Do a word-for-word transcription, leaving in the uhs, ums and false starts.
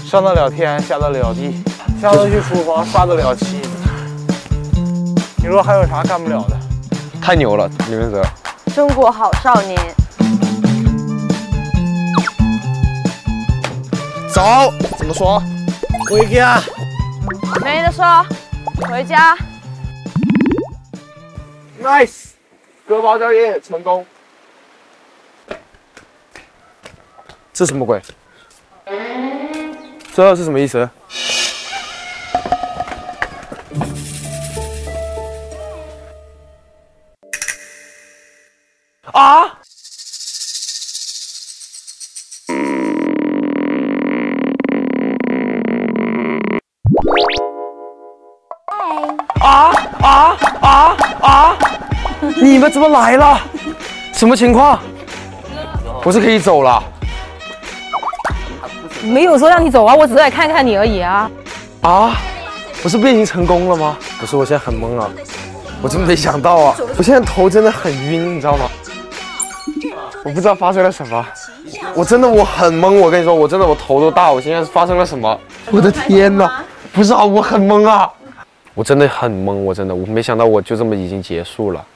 上得了天，下得了地，下得去厨房，刷得了漆。你说还有啥干不了的？ 太牛了，李文泽！ 中国好少年。 走，怎么说？ 回家。 没得说，回家。 Nice， 割包教业成功。这什么鬼？这是什么意思？啊！啊啊啊啊！你们怎么来了？什么情况？我是可以走了。 没有说让你走啊，我只是来看看你而已啊。 啊！不是变形成功了吗？不是，我现在很懵啊，我真没想到啊，我现在头真的很晕，你知道吗？我不知道发生了什么，我真的我很懵，我跟你说，我真的我头都大，我现在发生了什么？我的天哪！不知道，我很懵啊，我真的很懵，我真的我没想到我就这么已经结束了。